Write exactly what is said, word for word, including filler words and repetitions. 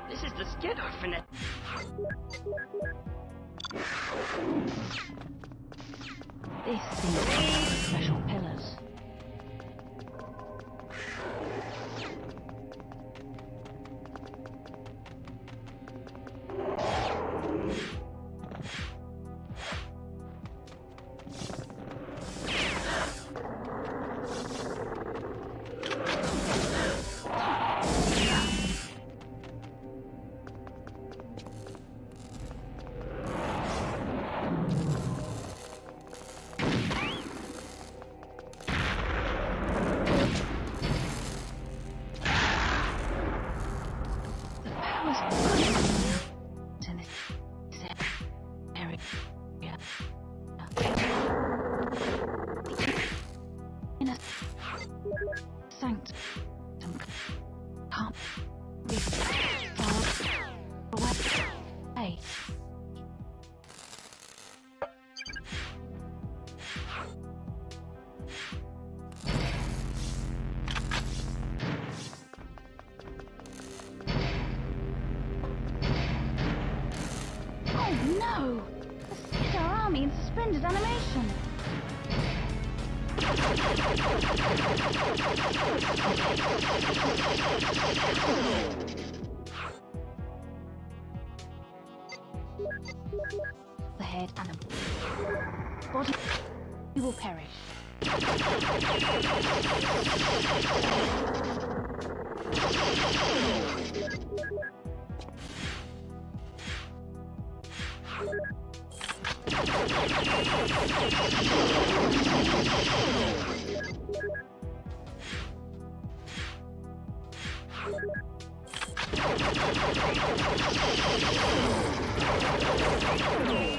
This is the skid orphanage. This seems like special pillars. Sanctum can't be far away. Oh no! The Skidar army in suspended animation. The head and the body will perish. Oh,